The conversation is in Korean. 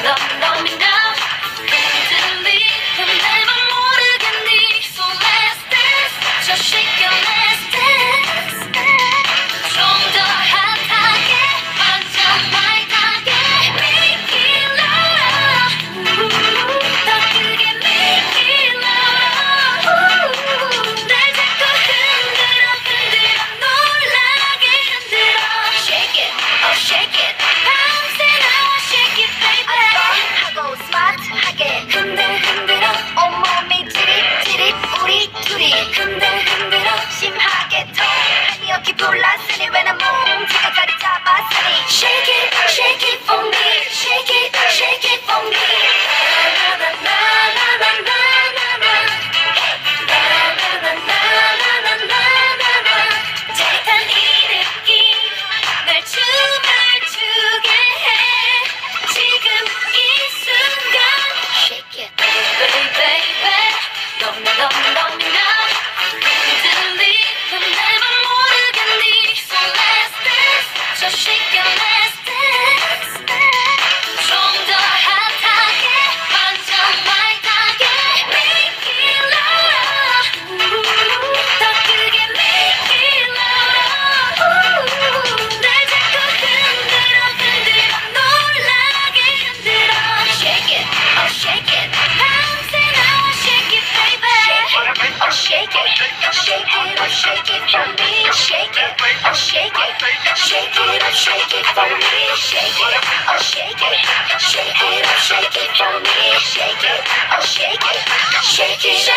love me now. 흔들리 내맘 모르겠니? So let's dance. Just shake your let's dance. 좀 더 핫하게 완전 말하게 make it loud. 더 크게 make it loud. 날 자꾸 흔들어 흔들어 놀라게 흔들어. Shake it, oh shake it. 밤새 나와 shake it baby. 하고 스마트하게 흔들어 온몸이 지릿지릿 우리 둘이 흔들어 심하게 더 아니었기 불났으니 왜 난 몸지가 자리 잡았으니 Shake it for me shake it for me 짜릿한 이 느낌 날 춤을 추게 해 지금 이 순간 Shake it baby love me now 흔들리 내맘 모르겠니 So let's dance Just shake your let's dance 좀 더 핫하게 완전 말하게 Make it loud 더 크게 Make it loud 날 자꾸 흔들어 놀라게 흔들어 Shake it, oh shake it 밤새 나와 shake it baby Oh shake it, oh shake it for me Shake it, oh shake it oh shake it for me Shake it, oh shake it oh shake it for me Shake it, oh shake it